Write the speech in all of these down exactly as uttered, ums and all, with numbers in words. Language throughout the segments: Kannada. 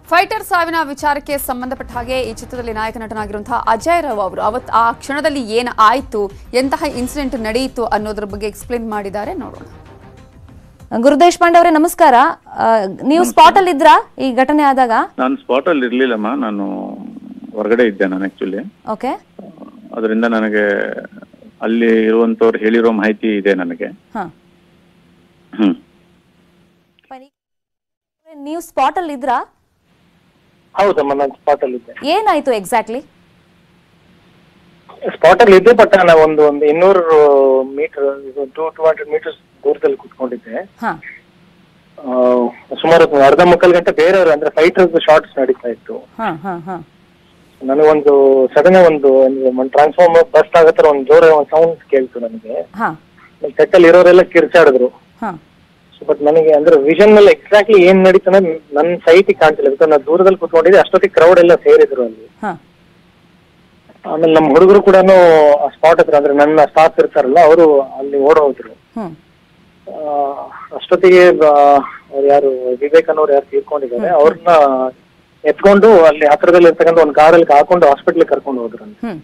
ಫೈಟರ್ ಸಾವಿನ ವಿಚಾರಕ್ಕೆ ಸಂಬಂಧಪಟ್ಟ ಹಾಗೆ ಈ ಚಿತ್ರದಲ್ಲಿ ನಾಯಕ ನಟನಾಗಿರುವಂತಹ ಅಜಯ್ ರಾವ್ ಅವರು ಅವತ್ತು ಆ ಕ್ಷಣದಲ್ಲಿ ಏನು ಆಯಿತು, ಎಂತಹ ಇನ್ಸಿಡೆಂಟ್ ನಡೆಯಿತು ಅನ್ನೋದ್ರ ಬಗ್ಗೆ ಎಕ್ಸ್ಪ್ಲೇನ್ ಮಾಡಿದ್ದಾರೆ, ನೋಡೋಣ. ಗುರುದೇಶ್ ಪಾಂಡೆ ಅವರೇ ನಮಸ್ಕಾರ. ನೀವು ಸ್ಪಾಟ್ ಅಲ್ಲಿ ಇದ್ರಾ ಈ ಘಟನೆ ಆದಾಗ? ನಾನು ಸ್ಪಾಟ್ ಅಲ್ಲಿ ಇರ್ಲಿಲ್ಲಮ್ಮ, ನಾನು ಹೊರಗಡೆ ಇದ್ದೆ ನಾನು ಆಕ್ಚುಲಿ. ಓಕೆ. ಅದರಿಂದ ನನಗೆ ಅಲ್ಲಿ ಇರುವಂತವ್ರು ಹೇಳಿರೋ ಮಾಹಿತಿ ಇದೆ ನನಗೆ. ಹ್ಮ್. ನೀವು ಸ್ಪಾಟ್ ಅಲ್ಲಿ ಇದ್ರಾ? ಹೌದಮ್ಮ, ನಾನು ಸ್ಪಾಟ್ ಅಲ್ಲಿ ಇದ್ದೆ. ಏನಾಯ್ತು ಎಕ್ಸಾಕ್ಟ್ಲಿ? ಸ್ಪಾಟ್ ಅಲ್ಲಿ ಇದ್ದೆ, ಬಟ್ ನಾನು ಒಂದು ಒಂದು ಇನ್ನೂರು metre two two hundred metres ದೂರದಲ್ಲಿ ಕುತ್ಕೊಂಡಿದ್ದೆ. ಸುಮಾರು ಅರ್ಧ ಮುಕ್ಕಾಲು ಗಂಟೆ ಬೇರೆಯವರು ಅಂದ್ರೆ ಫೈಟರ್ಸ್ ಶಾರ್ಟ್ಸ್ ನಡೀತಾ ಇತ್ತು. ನನಗೊಂದು ಸಡನ್ ಒಂದು ಟ್ರಾನ್ಸ್ಫಾರ್ಮರ್ ಬಸ್ಟ್ ಆಗತ್ತರ ಒಂದು ಜೋರ ಒಂದು ಸೌಂಡ್ ಕೇಳ್ತು ನನಗೆ. ಸೆಟ್ ಅಲ್ಲಿ ಇರೋರೆಲ್ಲ ಕಿರ್ಚಾಡಿದ್ರು. ಬಟ್ ನನಗೆ ಅಂದ್ರೆ ವಿಷನ್ ಮೇಲೆ ಎಕ್ಸಾಕ್ಟ್ಲಿ ಏನ್ ನಡೀತು ಅಂದ್ರೆ ನನ್ನ ಸೈಟ್ ಕಾಣ್ತಿಲ್ಲ, ಬಿಕಾಸ್ ನಾನು ದೂರದಲ್ಲಿ ಕುತ್ಕೊಂಡಿದ್ದೆ. ಅಷ್ಟೊತ್ತಿಗೆ ಕ್ರೌಡ್ ಎಲ್ಲ ಸೇರಿದ್ರು ಅಲ್ಲಿ. ಆಮೇಲೆ ನಮ್ಮ ಹುಡುಗರು ಕೂಡ ಸ್ಪಾಟ್ ಹತ್ರ ಅಂದ್ರೆ ನನ್ನ ಸ್ಟಾಫ್ ಇರ್ತಾರಲ್ಲ, ಅವರು ಅಲ್ಲಿ ಓಡ್ ಹೋದ್ರು. ಅಷ್ಟೊತ್ತಿಗೆ ಅವ್ರು ಯಾರು ವಿವೇಕ್ ಅನ್ನೋರು ಯಾರು ತೀರ್ಕೊಂಡಿದ್ದಾರೆ, ಅವ್ರನ್ನ ಎತ್ಕೊಂಡು ಅಲ್ಲಿ ಹತ್ರದಲ್ಲಿ ಇರ್ತಕ್ಕಂಥ ಒಂದು ಕಾರಲ್ಲಿ ಹಾಕೊಂಡು ಹಾಸ್ಪಿಟ್ಲಿಗೆ ಕರ್ಕೊಂಡು ಹೋದ್ರು.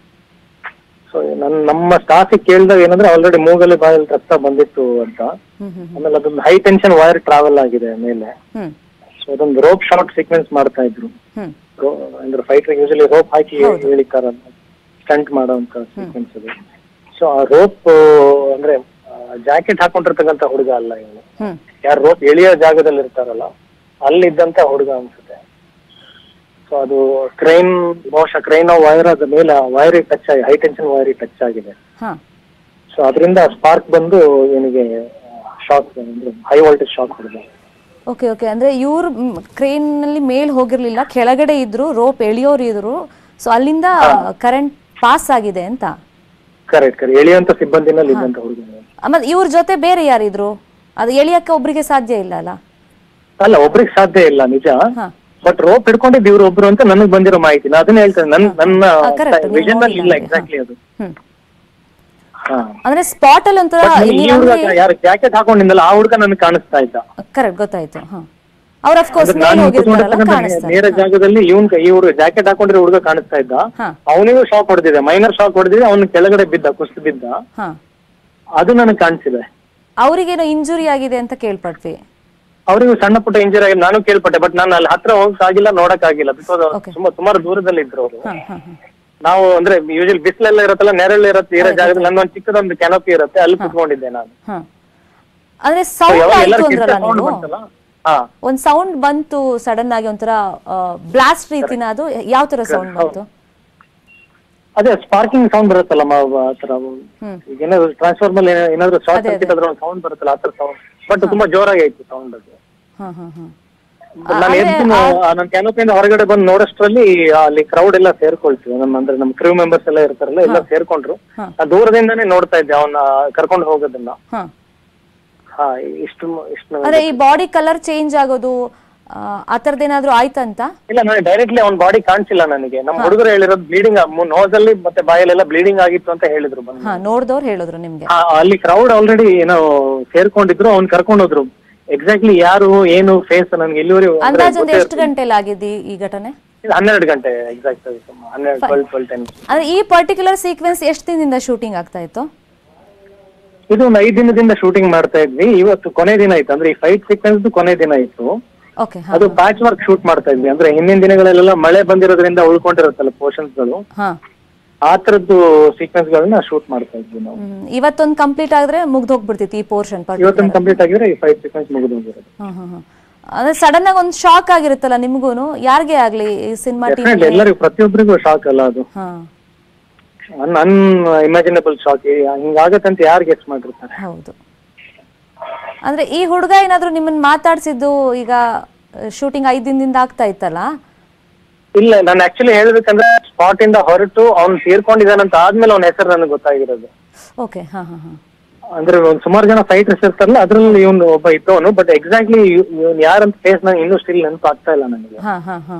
ಸೊ ನನ್ ನಮ್ಮ ಸ್ಟಾಫಿಗೆ ಕೇಳಿದಾಗ ಏನಂದ್ರೆ ಆಲ್ರೆಡಿ ಮೂಗಲ್ಲಿ ಬಾಯಲ್ಲಿ ರಕ್ತ ಬಂದಿತ್ತು ಅಂತ. ಆಮೇಲೆ ಅದೊಂದು ಹೈ ಟೆನ್ಷನ್ ವೈರ್ ಟ್ರಾವೆಲ್ ಆಗಿದೆ ಮೇಲೆ. ಸೊ ಅದೊಂದು ರೋಪ್ ಶಾರ್ಟ್ ಸೀಕ್ವೆನ್ಸ್ ಮಾಡ್ತಾ ಇದ್ರು. ಅಂದ್ರೆ ಫೈಟರ್ ಯೂಶಲಿ ರೋಪ್ ಹಾಕಿ ಹೇಳಿತಾರ ಸ್ಟಂಟ್ ಮಾಡೋಂತ ಸೀಕ್ವೆನ್ಸ್ ಅದು. ಸೊ ಆ ರೋಪ್ ಅಂದ್ರೆ ಜಾಕೆಟ್ ಹಾಕೊಂಡಿರ್ತಕ್ಕಂಥ ಹುಡುಗ ಅಲ್ಲ ಇವನು, ಯಾರು ರೋಪ್ ಎಳೆಯೋ ಜಾಗದಲ್ಲಿ ಇರ್ತಾರಲ್ಲ ಅಲ್ಲಿದ್ದಂತ ಹುಡುಗ ಅನ್ಸುತ್ತೆ. ಸೊ ಅದು ಕ್ರೈನ್ ಬಹುಶಃ ಕ್ರೈನ್ ವೈರ್ ಅದ ಮೇಲೆ ವೈರ್ ಟಚ್ ಆಗಿ ಹೈ ಟೆನ್ಷನ್ ವೈರ್ ಟಚ್ ಆಗಿದೆ. ಸೊ ಅದರಿಂದ ಸ್ಪಾರ್ಕ್ ಬಂದು ಇವನಿಗೆ ಶಾಕ್ ಅಂದ್ರೆ ಹೈ ವೋಲ್ಟೇಜ್ ಶಾಕ್ ಹೊಡೆದ. Okay okay. ಅಂದ್ರೆ ಇವ್ರು ಕ್ರೇನ್ ನಲ್ಲಿ ಮೇಲ್ ಹೋಗಿರ್ಲಿಲ್ಲ, ಕೆಳಗಡೆ ಇದ್ರು, ರೋಪ್ ಎಳಿಯೋರು ಇದ್ರು. ಸೊ ಅಲ್ಲಿಂದ ಕರೆಂಟ್ ಪಾಸ್ ಆಗಿದೆ ಅಂತ. Correct correct. ಎಳಿಯುವಂತ ಸಿಬ್ಬಂದಿನಲ್ಲಿ ಇದ್ದಂತ ಹುಡುಗ. ಆಮೇಲೆ ಇವ್ರ ಜೊತೆ ಬೇರೆ ಯಾರಿದ್ರು? ಅದು ಎಳಿಯಕ್ಕೆ ಒಬ್ರಿಗೆ ಸಾಧ್ಯ ಇಲ್ಲ ಅಲ್ಲ? ಅಲ್ಲ, ಒಬ್ರಿಗೆ ಸಾಧ್ಯ ಇಲ್ಲ ನಿಜ. ಬಟ್ ರೋಪ್ ಹಿಡ್ಕೊಂಡಿದ್ದು ಇವ್ರು ಒಬ್ರು ಅಂತ ನನಗ್ ಬಂದಿರೋ ಮಾಹಿತಿ. ನಾ ಅದನ್ನ ಹೇಳ್ತೇನೆ, ನನ್ ನನ್ನ ವಿಷನ್ ಅಲ್ಲಿ ಇಲ್ಲ ಎಕ್ಸಾಕ್ಟ್ಲಿ ಅದು. ಅಂದ್ರೆ ಸ್ಪಾಟ್ ಅಲ್ಲಿ ಒಂಥರ ಯಾರು ಜಾಕೆಟ್ ಹಾಕೊಂಡಿದ್ದಲ್ಲ ಆ ಹುಡುಗ ನನಗೆ ಕಾಣಿಸ್ತಾ ಇದ್ದ. ಕರೆಕ್ಟ್, ಗೊತ್ತಾಯ್ತು. ಅವ್ರ ಆಫ್ ಕೋರ್ಸ್ ನೇರ ಜಾಗದಲ್ಲಿ ಇವನ್ ಇವ್ರು ಜಾಕೆಟ್ ಹಾಕೊಂಡಿರೋ ಹುಡುಗ ಕಾಣಿಸ್ತಾ ಇದ್ದ. ಅವನಿಗೂ ಶಾಕ್ ಹೊಡೆದಿದೆ, ಮೈನರ್ ಶಾಕ್ ಹೊಡೆದಿದೆ. ಅವನು ಕೆಳಗಡೆ ಬಿದ್ದ, ಕುಸಿದು ಬಿದ್ದ. ಅದು ನನಗೆ ಕಾಣಿಸಿದೆ. ಅವ್ರಿಗೇನೋ ಇಂಜುರಿ ಆಗಿದೆ ಅಂತ ಕೇಳ್ಪಟ್ವಿ. ಅವರಿಗೂ ಸಣ್ಣ ಪುಟ್ಟ ಇಂಜುರಿ ಆಗಿದೆ ನಾನು ಕೇಳ್ಪಟ್ಟೆ. ಬಟ್ ನಾನು ಅಲ್ಲಿ ಹತ್ರ ಹೋಗಕ್ ಆಗಿಲ್ಲ, ನೋಡಕ್ ಆಗಿಲ್ಲ, ಬಿಕಾಸ್ ತುಂಬಾ ಸುಮಾರು ದೂರದಲ್ಲಿ ಇದ್ರು ಅವರು. ನಾವು ಅಂದ್ರೆ ಯೂಶಲಿ ಬಿಸಿಲೆಲ್ಲ ಇರತ್ತಲ್ಲ, ನೆರಳು ಇರತ್ತೆ ಇರೋ ಜಾಗದಲ್ಲಿ ನನ್ನೊಂದು ಚಿಕ್ಕದೊಂದು ಕ್ಯಾನೋಪಿ ಇರುತ್ತೆ, ಅಲ್ಲಿ ಕುತ್ಕೊಂಡಿದ್ದೆ ನಾನು. ಅಂದ್ರೆ ಒಂದ್ ಸೌಂಡ್ ಬಂತು ಸಡನ್ ಆಗಿ, ಒಂಥರ ಬ್ಲಾಸ್ಟ್ ರೀತಿನ. ಅದು ಯಾವ ತರ ಸೌಂಡ್ ಬಂತು? ಅದೇ ಸ್ಪಾರ್ಕಿಂಗ್ ಸೌಂಡ್ ಬರುತ್ತಲ್ಲ ಆತರ. ಈಗ ಏನಾದ್ರು ಟ್ರಾನ್ಸ್ಫಾರ್ಮರ್ ಏನಾದ್ರು ಶಾರ್ಟ್ ಸರ್ಕ್ಯೂಟ್ ಆದ್ರೆ ಒಂದು ಸೌಂಡ್ ಬರುತ್ತಲ್ಲ, ಆತರ ಸೌಂಡ್. ಬಟ್ ತುಂಬಾ ಜೋರಾಗಿ ಆಯ್ತು ಸೌಂಡ್ ಅದು. ನಾನು ಎದ್ದು ನನ್ನ ಕ್ಯಾನೋಪಿಯಿಂದ ಹೊರಗಡೆ ಬಂದು ನೋಡೋಷ್ಟ್ರಲ್ಲಿ ಅಲ್ಲಿ ಕ್ರೌಡ್ ಎಲ್ಲ ಸೇರ್ಕೊಳ್ತೀವಿ. ನಮ್ಮ ಅಂದ್ರೆ ನಮ್ಮ ಕ್ರೂ ಮೆಂಬರ್ಸ್ ಎಲ್ಲ ಇರ್ತಾರಲ್ಲ, ಎಲ್ಲ ಸೇರ್ಕೊಂಡ್ರು. ನಾ ದೂರದಿಂದಾನೇ ನೋಡ್ತಾ ಇದ್ದೆ ಅವನ್ನ ಕರ್ಕೊಂಡು ಹೋಗೋದನ್ನ. ಹಾ, ಇಷ್ಟು ಇಷ್ಟು. ಅದೇ ಈ ಬಾಡಿ ಕಲರ್ ಚೇಂಜ್ ಆಗೋದು ಆತರದೇನಾದ್ರೂ ಆಯ್ತಂತ? ಇಲ್ಲ, ನಾನು ಡೈರೆಕ್ಟ್ಲಿ ಅವ್ನ ಬಾಡಿ ಕಾಣಿಸಿಲ್ಲ ನನಗೆ. ನಮ್ಮ ಹುಡುಗರು ಹೇಳಿರೋದು ಬ್ಲೀಡಿಂಗ್ ನೋಸಲ್ಲಿ ಮತ್ತೆ ಬಾಯಲ್ಲೆಲ್ಲ ಬ್ಲೀಡಿಂಗ್ ಆಗಿತ್ತು ಅಂತ ಹೇಳಿದ್ರು. ನೋಡ್ದವ್ರು ಹೇಳಿದ್ರು ನಿಮ್ಗೆ? ಅಲ್ಲಿ ಕ್ರೌಡ್ ಆಲ್ರೆಡಿ ಏನೋ ಸೇರ್ಕೊಂಡಿದ್ರು, ಅವ್ನ್ ಕರ್ಕೊಂಡು ಹೋದ್ರು. ಎಕ್ಸಾಕ್ಟ್ಲಿ ಯಾರು ಏನು ಫೇಸ್ ನನ್ಗೆ ಇಲ್ಲಿವರೆಗೂ ಅಂದಾಜು ಎಷ್ಟು ಗಂಟೆಲಿ ಆಗಿದೆ ಈ ಘಟನೆ? ಹನ್ನೆರಡು ಗಂಟೆ ಎಕ್ಸಾಕ್ಟ್. ಹನ್ನೆರಡು ಟ್ವೆಲ್ ಟ್ವೆಲ್ ಟೆನ್. ಅಂದ್ರೆ ಈ ಪರ್ಟಿಕ್ಯುಲರ್ ಸೀಕ್ವೆನ್ಸ್ ಎಷ್ಟು ದಿನದಿಂದ ಶೂಟಿಂಗ್ ಆಗ್ತಾ ಇತ್ತು? ಇದು ಒಂದು ಐದು ದಿನದಿಂದ ಶೂಟಿಂಗ್ ಮಾಡ್ತಾ ಇದ್ವಿ. ಇವತ್ತು ಕೊನೆ ದಿನ ಇತ್ತು, ಅಂದ್ರೆ ಈ ಫೈಟ್ ಸೀಕ್ವೆನ್ಸ್ ಕೊನೆ ದಿನ ಇತ್ತು. ಅದು ಪ್ಯಾಚ್ ವರ್ಕ್ ಶೂಟ್ ಮಾಡ್ತಾ ಇದ್ವಿ. ಅಂದ್ರೆ ಹಿಂದಿನ ದಿನಗಳೆಲ್ಲ ಮಳೆ ಬಂದಿರೋದ್ರಿಂದ ಉಳ್ಕೊಂಡಿರುತ್ತಲ್ಲ ಪೋರ್ಷನ್ಸ್ ಗಳು, ಆ ತರದ್ದು ಸೀಕ್ವೆನ್ಸ್ ಗಳನ್ನ ಶೂಟ್ ಮಾಡ್ತಾ ಇದ್ವಿ ನಾವು. ಇವತ್ತೊಂದು ಕಂಪ್ಲೀಟ್ ಆದ್ರೆ ಮುಗ್ದು ಹೋಗ್ಬಿಡ್ತಿತ್ತು ಈ ಪೋರ್ಷನ್. ಇವತ್ತೊಂದು ಕಂಪ್ಲೀಟ್ ಆಗಿದ್ರೆ ಈ ಫೈಟ್ ಸೀಕ್ವೆನ್ಸ್ ಮುಗಿದು ಹೋಗಿರೋದು. ಅಂದ್ರೆ ಸಡನ್ ಆಗಿ ಒಂದು ಶಾಕ್ ಆಗಿರುತ್ತಲ್ಲ ನಿಮ್ಗೂನು, ಯಾರಿಗೆ ಆಗ್ಲಿ ಈ ಸಿನಿಮಾ ಟೀಮ್ ಎಲ್ಲರಿಗೂ, ಪ್ರತಿಯೊಬ್ಬರಿಗೂ ಶಾಕ್ ಅಲ್ಲ ಅದು. ಅನ್ ಇಮ್ಯಾಜಿನಬಲ್ ಶಾಕ್. ಹಿಂಗಾಗತ್ತಂತ ಯಾರು ಗೆಸ್ ಮಾಡಿರ್ತಾರೆ. ಹೌದು. ಅಂದ್ರೆ ಈ ಹುಡುಗ ಏನಾದ್ರು ನಿಮ್ಮನ್ನ ಮಾತಾಡ್ಸಿದ್ದು ಈಗ ಶೂಟಿಂಗ್ ಐದ್ ದಿನದಿಂದ ಆಗ್ತಾ ಇತ್ತಲ್ಲ? ಇಲ್ಲ, ನಾನು ಆಕ್ಚುಲಿ ಹೇಳ್ಬೇಕಂದ್ರೆ ಸ್ಪಾಟ್ ಇಂದ ಹೊರಟು ಅವ್ನು ತೀರ್ಕೊಂಡಿದ್ದಾನಂತ ಆದ್ಮೇಲೆ ಅವ್ನ ಹೆಸರು ನನಗೆ ಗೊತ್ತಾಗಿರೋದು. ಓಕೆ. ಹಾ ಹಾ ಹಾ. ಅಂದ್ರೆ ಒಂದ್ ಸುಮಾರು ಜನ ಫೈಟರ್ಸ್ ಇರ್ತಾರಲ್ಲ, ಅದ್ರಲ್ಲಿ ಇವನು ಒಬ್ಬ ಇದ್ದವನು. ಬಟ್ ಎಕ್ಸಾಕ್ಟ್ಲಿ ಇವ್ನು ಯಾರಂತ ಫೇಸ್ ನಂಗೆ ಇನ್ನೂ ಸ್ಟಿಲ್ ನೆನಪು ಆಗ್ತಾ ಇಲ್ಲ ನನಗೆ. ಹಾ ಹಾ ಹಾ.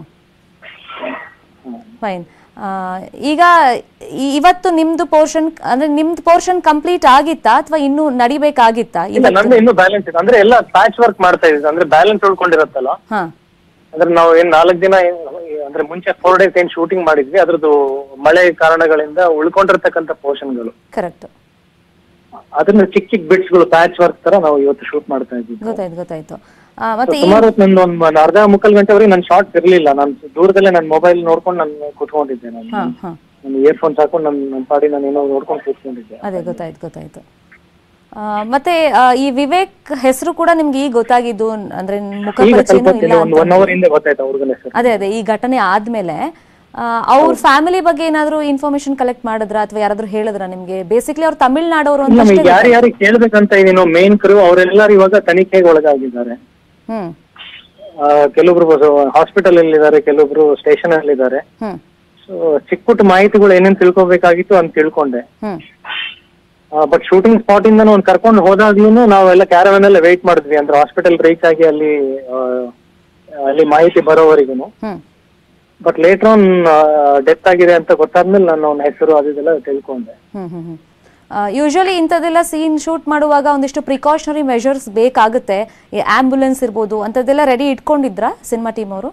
ಫೈನ್. ಈಗ ಇವತ್ತು ನಿಮ್ದು ಪೋರ್ಷನ್ ಅಂದ್ರೆ ನಿಮ್ದು ಪೋರ್ಷನ್ ಕಂಪ್ಲೀಟ್ ಆಗಿತ್ತಾ ಅಥವಾ ಇನ್ನೂ ನಡಿಬೇಕಾಗಿತ್ತಾ? ಇಲ್ಲ, ನಂದು ಇನ್ನೂ ಬ್ಯಾಲೆನ್ಸ್ ಇದೆ. ಅಂದ್ರೆ ಎಲ್ಲ ಪ್ಯಾಚ್ ವರ್ಕ್ ಮಾಡ್ತಾ ಇದ್ದೀನಿ, ಅಂದ್ರೆ ಬ್ಯಾಲೆನ್ಸ್ ಉಳ್ಕೊಂಡಿರತ್ತಲ್ಲ ಅಂದ್ರೆ ನಾವು ಏನ್ ನಾಲ್ಕು ದಿನ ಏನ್- ಅಂದ್ರೆ ಮುಂಚೆ ಫೋರ್ ಡೇಸ್ ಏನ್ ಶೂಟಿಂಗ್ ಮಾಡಿದ್ವಿ ಅದ್ರದ್ದು ಮಳೆ ಕಾರಣಗಳಿಂದ ಉಳ್ಕೊಂಡಿರ್ತಕ್ಕಂಥ ಪೋರ್ಷನ್ಗಳು ಕರೆಕ್ಟ್. ಅದನ್ನ ಚಿಕ್ಕ ಚಿಕ್ಕ ಬಿಟ್ಸ್ ಗಳು ಪ್ಯಾಚ್ ವರ್ಕ್ ತರ ನಾವು ಇವತ್ತು ಶೂಟ್ ಮಾಡ್ತಾ ಇದ್ವಿ. ಗೊತ್ತಾಯ್ತು ಗೊತ್ತಾಯ್ತು ಆ, ಮತ್ತೆ ಈ ಸುಮಾರು ನಂದು ಒಂದ್ ಅರ್ಧ ಮುಕ್ಕಾಲ್ ಗಂಟೆವರೆಗೆ ನನ್ ಶಾರ್ಟ್ ಇರ್ಲಿಲ್ಲ. ನಾನು ದೂರದಲ್ಲೇ ನನ್ನ ಮೊಬೈಲ್ ನೋಡ್ಕೊಂಡು ನಾನು ಕೂತ್ಕೊಂಡಿದ್ದೆ. ನಾನು ಹಾ ಹಾ ನನ್ನ ಇಯರ್ಫೋನ್ಸ್ ಹಾಕೊಂಡು ನನ್ನ ನನ್ನ ಪಾಡಿ ನಾನು ಏನೋ ನೋಡ್ಕೊಂಡು ಕೂತ್ಕೊಂಡಿದ್ದೆ. ಅದೇ ಗೊತ್ತಾಯ್ತು ಗೊತ್ತಾಯ್ತು ಆ, ಮತ್ತೆ ಆ, ಈ ವಿವೇಕ್ ಹೆಸರು ಕೂಡ ನಿಮ್ಗೆ ಈಗ ಗೊತ್ತಾಗಿದ್ದು ಅಂದ್ರೆ ಮುಖ ಈಗ ಪರಿಚಯನೂ ಸ್ವಲ್ಪ ಇಲ್ಲ ಒಂದು ಒನ್ ಅಂತ. ಅವರ್ ಹಿಂದೆ ಗೊತ್ತಾಯ್ತು ಅವ್ರಿಗೆಲ್ಲ ಹೆಸರು. ಅದೇ ಅದೇ ಈ ಘಟನೆ ಆದ್ಮೇಲೆ ಅವ್ರ ಫ್ಯಾಮಿಲಿ ಬಗ್ಗೆ ಏನಾದ್ರು ಇನ್ಫಾರ್ಮೇಶನ್ ಕಲೆಕ್ಟ್ ಮಾಡಿದ್ರ ಅಥವಾ ಯಾರಾದ್ರೂ ಹೇಳಿದ್ರ ನಿಮ್ಗೆ? ಬೇಸಿಕ್ಲಿ ಅವ್ರು ತಮಿಳ್ನಾಡವರು ಅಂತ ಅಷ್ಟೇ ಯಾರು ಗೊತ್ತಾಯ್ತು. ಯಾರಿಗೆ ಕೇಳ್ಬೇಕಂತ ಇದೀನೋ ಮೇನ್ ಕ್ರೂ ಅವರೆಲ್ಲರೂ ಇವಾಗ ತನಿಖೆಗೆ ಒಳಗಾಗಿದ್ದಾರೆ. ಹ್ಮ್ ಆ, ಕೆಲವೊಬ್ರು ಹಾಸ್ಪಿಟಲ್ ಅಲ್ಲಿ ಇದ್ದಾರೆ, ಕೆಲವೊಬ್ರು ಸ್ಟೇಷನ್ ಅಲ್ಲಿ ಇದ್ದಾರೆ. ಹ್ಮ್ ಸೊ ಚಿಕ್ಕ ಪುಟ್ಟ ಮಾಹಿತಿಗಳು ಏನೇನ್ ತಿಳ್ಕೊಬೇಕಾಗಿತ್ತು ಅಂತ ತಿಳ್ಕೊಂಡೆ. ಹ್ಮ್ ಬಟ್ ಶೂಟಿಂಗ್ ಸ್ಪಾಟ್ ಇಂದ ಒಂದ್ ಕರ್ಕೊಂಡು ಹೋದಾಗ್ಲೂ ನಾವೆಲ್ಲ ಕ್ಯಾರವನ್ ಎಲ್ಲ ವೇಟ್ ಮಾಡಿದ್ವಿ. ಅಂದ್ರೆ ಹಾಸ್ಪಿಟಲ್ ರೀಚ್ ಆಗಿ ಅಲ್ಲಿ ಆ, ಅಲ್ಲಿ ಮಾಹಿತಿ ಬರೋವರೆಗೂ. Hmm but later on death ಆಗಿದೆ ಅಂತ ಗೊತ್ತಾದ್ಮೇಲೆ ನಾನು ಅವನ ಹೆಸರು ಅದೆಲ್ಲ ತಿಳ್ಕೊಂಡೆ. ಹ್ಮ್ ಹ್ಮ್ ಹ್ಮ್ ಯೂಶಲಿ ಇಂಥದ್ದೆಲ್ಲ ಸೀನ್ ಶೂಟ್ ಮಾಡುವಾಗ ಒಂದಿಷ್ಟು ಪ್ರಿಕಾಷನರಿ ಮೆಷರ್ಸ್ ಬೇಕಾಗುತ್ತೆ. ಈ ಆಂಬ್ಯುಲೆನ್ಸ್ ಇರ್ಬೋದು ಅಂಥದ್ದೆಲ್ಲ ರೆಡಿ ಇಟ್ಕೊಂಡಿದ್ರಾ ಸಿನಿಮಾ ಟೀಮ್ ಅವರು?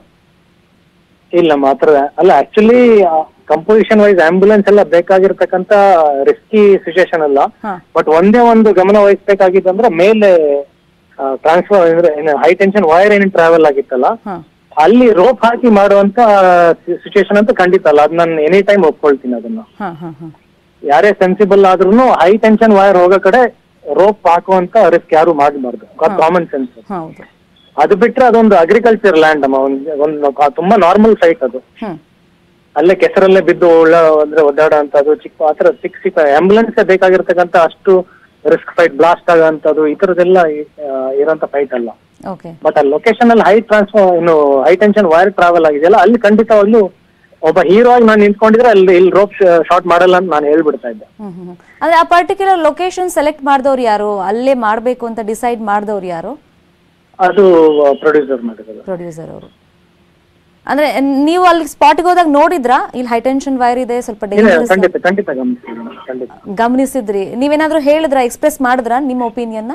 ಇಲ್ಲ ಮಾತ್ರ ಅಲ್ಲ, ಆಕ್ಚುಲಿ ಕಂಪೋಸಿಷನ್ ವೈಸ್ ಆಂಬ್ಯುಲೆನ್ಸ್ ಎಲ್ಲ ಬೇಕಾಗಿರ್ತಕ್ಕಂತ ರಿಸ್ಕಿ ಸಿಚುಯೇಷನ್ ಅಲ್ಲ. ಹಾ. ಬಟ್ ಒಂದೇ ಒಂದು ಗಮನ ವಹಿಸ್ಬೇಕಾಗಿತ್ತಂದ್ರೆ ಮೇಲೆ ಟ್ರಾನ್ಸ್ಫರ್ ಅಂದ್ರೆ ಹೈ ಟೆನ್ಷನ್ ವೈರ್ ಏನೇನು ಟ್ರಾವೆಲ್ ಆಗಿತ್ತಲ್ಲ ಹಾ ಅಲ್ಲಿ ರೋಪ್ ಹಾಕಿ ಮಾಡುವಂತ ಸಿಚುಯೇಷನ್ ಅಂತ ಖಂಡಿತ ಅಲ್ಲ. ಅದ್ ನಾನು ಎನಿ ಟೈಮ್ ಒಪ್ಕೊಳ್ತೀನಿ ಅದನ್ನ. ಹಾ ಹಾ ಹಾ ಯಾರೇ ಸೆನ್ಸಿಬಲ್ ಆದ್ರೂ ಹೈ ಟೆನ್ಷನ್ ವೈರ್ ಹೋಗೋ ಕಡೆ ರೋಪ್ ಹಾಕುವಂತ ರಿಸ್ಕ್ ಯಾರು ಮಾಡಬಾರ್ದು. Common sense. ಹೌದು. ಅದು ಬಿಟ್ರೆ ಅದೊಂದು ಅಗ್ರಿಕಲ್ಚರ್ ಲ್ಯಾಂಡ್ ಅಮ್ಮ. ಒಂದು ಒಂದು ತುಂಬಾ ನಾರ್ಮಲ್ ಸೈಟ್ ಅದು. ಹ್ಮ್ ಅಲ್ಲೇ ಕೆಸರಲ್ಲೇ ಬಿದ್ದು ಒಳ್ಳ ಅಂದ್ರೆ ಒದ್ದಾಡೋ ಅಂತದ್ದು ಚಿಕ್ಕ ಆತರ ಚಿಕ್ಕ ಚಿಕ್ಕ ಆಂಬ್ಯುಲೆನ್ಸ್ ಬೇಕಾಗಿರ್ತಕ್ಕಂತ ಅಷ್ಟು ರಿಸ್ಕ್ ಫೈಟ್ ಬ್ಲಾಸ್ಟ್ ಆಗೋಂಥದ್ದು ಈ ತರದೆಲ್ಲ ಇರೋಂತ ಫೈಟ್ ಅಲ್ಲ. ಓಕೆ. ಬಟ್ ಆ ಲೊಕೇಶನ್ ಅಲ್ಲಿ ಹೈ ಟ್ರಾನ್ಸ್ಫರ್ ಇನ್ನು ಹೈ ಟೆನ್ಷನ್ ವೈರ್ ಟ್ರಾವೆಲ್ ಆಗಿದೆಯಲ್ಲ ಅಲ್ಲಿ ಖಂಡಿತವಾಗ್ಲೂ ಒಬ್ಬ ಹೀರೋ ಆಗಿ ನಾನು ನಿಂತ್ಕೊಂಡಿದ್ರೆ ಅಲ್ಲಿ ಇಲ್ಲಿ ರೋಪ್ ಶಾರ್ಟ್ ಮಾಡಲ್ಲ ಅಂತ ನಾನು ಹೇಳ್ಬಿಡ್ತಾ ಇದ್ದೆ. ಹ್ಮ್ ಹ್ಮ್ ಅಂದ್ರೆ ಆ ಪರ್ಟಿಕ್ಯುಲರ್ ಲೊಕೇಶನ್ ಸೆಲೆಕ್ಟ್ ಮಾಡಿದವ್ರು ಯಾರು? ಅಲ್ಲೇ ಮಾಡ್ಬೇಕು ಅಂತ ಡಿಸೈಡ್ ಮಾಡಿದವ್ರು ಯಾರು? ಅದು ಪ್ರೊಡ್ಯೂಸರ್ ಮಾಡಿರೋದು. ಪ್ರೊಡ್ಯೂಸರ್ ಅವರು. ಅಂದ್ರೆ ನೀವು ಅಲ್ಲಿ ಸ್ಪಾಟ್ಗೆ ಹೋದಾಗ ನೋಡಿದ್ರಾ ಇಲ್ಲಿ ಹೈ ಟೆನ್ಷನ್ ವೈರ್ ಇದೆ ಸ್ವಲ್ಪ ಇಲ್ಲ, ಡೇಂಜರಸ್ ಖಂಡಿತ ಖಂಡಿತ ಗಮನಿಸ್ತೀನಿ, ಖಂಡಿತ ಗಮನಿಸಿದ್ರಿ? ನೀವೇನಾದ್ರೂ ಹೇಳಿದ್ರಾ, ಎಕ್ಸ್ಪ್ರೆಸ್ ಮಾಡಿದ್ರಾ ನಿಮ್ಮ ಒಪಿನಿಯನ್?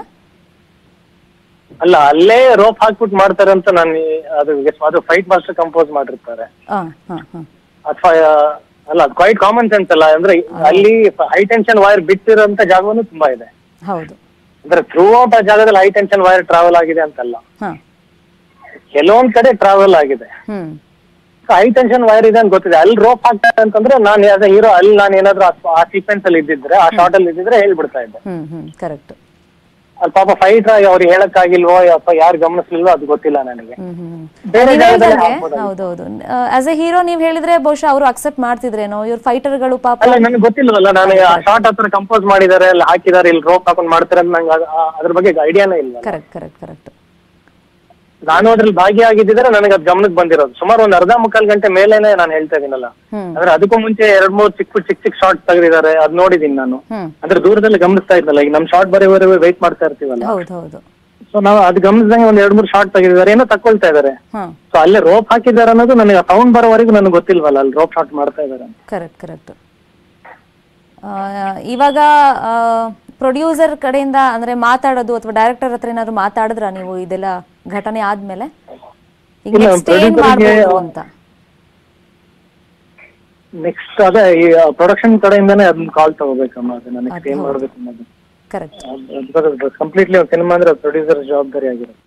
ಅಲ್ಲ, ಅಲ್ಲೇ ರೋಪ್ ಹಾಕ್ಬಿಟ್ಟು ಮಾಡ್ತಾರೆ ಅಂತ ನಾನು ಅದು ಅದು ಫೈಟ್ ಮಾಸ್ಟರ್ ಕಂಪೋಸ್ ಮಾಡಿರ್ತಾರೆ ಹಾ ಹಾ ಹಾ ಅಥವಾ ಅಲ್ಲ ಅದು ಕ್ವೈಟ್ ಕಾಮನ್ ಸೆನ್ಸ್ ಅಲ್ಲ. ಅಂದ್ರೆ ಅಲ್ಲಿ ಹೈ ಟೆನ್ಷನ್ ವೈರ್ ಬಿಟ್ಟಿರೋಂತ ಜಾಗವನ್ನು ತುಂಬಾ ಇದೆ. ಹೌದು. ಅಂದ್ರೆ ಥ್ರೂ ಔಟ್ ಆ ಜಾಗದಲ್ಲಿ ಹೈ ಟೆನ್ಷನ್ ವೈರ್ ಟ್ರಾವೆಲ್ ಆಗಿದೆ ಅಂತಲ್ಲ, ಹಾ ಕೆಲವೊಂದ್ ಕಡೆ ಟ್ರಾವೆಲ್ ಆಗಿದೆ. ಹ್ಮ್ ಹೈ ಟೆನ್ಷನ್ ವೈರ್ ಇದೆ ಅಂತ ಗೊತ್ತಿದೆ. ಅಲ್ಲಿ ರೋಪ್ ಹಾಕ್ತಾರೆ ಅಂತಂದ್ರೆ ನಾನು ಆಸ್ ಎ ಹೀರೋ ಅಲ್ಲಿ ನಾನು ಏನಾದ್ರು ಆ ಸೀಕ್ವೆನ್ಸ್ ಅಲ್ಲಿ ಇದ್ದಿದ್ರೆ ಆ ಶಾರ್ಟ್ ಅಲ್ಲಿ ಇದ್ದಿದ್ರೆ ಹೇಳ್ಬಿಡ್ತಾ ಇದ್ದೆ. Hmm hmm correct. ಅಲ್ಲಿ ಪಾಪ ಫೈಟರ್ ಆಗಿ ಅವ್ರಿಗೆ ಹೇಳಕ್ಕಾಗಿಲ್ವೋ ಅಥವಾ ಯಾರು ಗಮನಿಸ್ಲಿಲ್ವೋ ಅದು ಗೊತ್ತಿಲ್ಲ ನನಗೆ. ಹ್ಮ್ ಹ್ಮ್ ಬೇರೆ ನೀವ್ ಜಾಗದಲ್ಲಿ ಹೇಳ್ದಂಗೆ ಹಾಕ್ಬೋದಲ್ಲ. ಹೌದೌದು ಆಸ್ ಎ ಹೀರೋ ನೀವ್ ಹೇಳಿದ್ರೆ ಬಹುಶಃ ಅವರು ಅಕ್ಸೆಪ್ಟ್ ಮಾಡ್ತಿದ್ರೇನೋ. ಇವ್ರ ಫೈಟರ್ಗಳು ಪಾಪ ಅಲ್ಲ ನನಗೆ ಗೊತ್ತಿಲ್ವಲ್ಲ, ನಾನು ಆ ಶಾರ್ಟ್ ಹತ್ರ ಕಂಪೋಸ್ ಮಾಡಿದ್ದಾರೆ, ಅಲ್ಲಿ ಹಾಕಿದ್ದಾರೆ, ಇಲ್ಲಿ ರೋಪ್ ಹಾಕೊಂಡು ಮಾಡ್ತಾರೆ ಅಂತ ನಂಗೆ ಅದ್- ಆ- ಅದ್ರ ಬಗ್ಗೆ ಐಡಿಯಾನೇ ಇಲ್ಲ. Correct correct correct. ನಾನು ಅದ್ರಲ್ಲಿ ಭಾಗಿಯಾಗಿದ್ದಿದ್ರೆ ನನಗೆ ಅದು ಗಮನಕ್ಕೆ ಬಂದಿರೋದು ಸುಮಾರು ಒಂದ್ ಅರ್ಧ ಮುಕ್ಕಾಲ್ ಗಂಟೆ ಮೇಲೇನೆ ನಾನು ಹೇಳ್ತಾ ಇದೀನಲ್ಲ. ಹ್ಮ್ ಅಂದ್ರೆ ಅದಕ್ಕೂ ಮುಂಚೆ ಎರಡ್ ಮೂರ್ ಚಿಕ್ಕ ಚಿಕ್ಕ ಚಿಕ್ಕ ಶಾರ್ಟ್ ತೆಗೆದಿದ್ದಾರೆ, ಅದ್ ನೋಡಿದೀನಿ ನಾನು. ಹ್ಮ್ ಅಂದ್ರೆ ದೂರದಲ್ಲಿ ಗಮನಿಸ್ತಾ ಇದ್ನಲ್ಲ, ಈಗ ನಮ್ ಶಾರ್ಟ್ ಬರೋವರೆಗೂ ವೇಟ್ ಮಾಡ್ತಾ ಇರ್ತೀವಲ್ಲ, ಹೌದು ಹೌದು. ಸೊ ನಾವು ಅದು ಗಮನಿಸಿದಂಗೆ ಒಂದ್ ಎರಡ್ ಮೂರ್ ಶಾರ್ಟ್ ತೆಗೆದಿದ್ದಾರೆ, ಏನೋ ತಕೊಳ್ತಾ ಇದಾರೆ. ಹಾ ಸೊ ಅಲ್ಲೇ ರೋಪ್ ಹಾಕಿದ್ದಾರೆ ಅನ್ನೋದು ನನಗೆ ಸೌಂಡ್ ಬರೋವರೆಗೂ ನನಗೆ ಗೊತ್ತಿಲ್ವಲ್ಲ ಅಲ್ಲಿ ರೋಪ್ ಶಾರ್ಟ್ ಮಾಡ್ತಾ ಇದಾರೆ. Correct correct. ಇವಾಗ ಪ್ರೊಡ್ಯೂಸರ್ ಕಡೆಯಿಂದ ಅಂದ್ರೆ ಮಾತಾಡೋದು ಅಥವಾ ಡೈರೆಕ್ಟರ್ ಹತ್ರ ಏನಾದ್ರು ಮಾತಾಡಿದ್ರ ನೀವು ಇದೆಲ್ಲ ಘಟನೆ ಆದ್ಮೇಲೆ? ಈಗ ಇಲ್ಲ, next ಏನ್ producer ಗೆ- ಮಾಡ್ಬೋದು ಅಂತ? ನೆಕ್ಸ್ಟ್ ಅದೇ ಈ ಪ್ರೊಡಕ್ಷನ್ ಕಡೆಯಿಂದಾನೇ ಅದನ್ನ ಕಾಲ್ ತಗೋಬೇಕಮ್ಮ. ಅದು ನೆಕ್ಸ್ಟ್ ಏನ್ ಮಾಡ್ಬೇಕು ಅನ್ನೋದು ಕರೆಕ್ಟ್. ಕಂಪ್ಲೀಟ್ಲಿ ಸಿನಿಮಾ ಅಂದ್ರೆ ಪ್ರೊಡ್ಯೂಸರ್ ಜವಾಬ್ದಾರಿ ಆಗಿರುತ್ತೆ.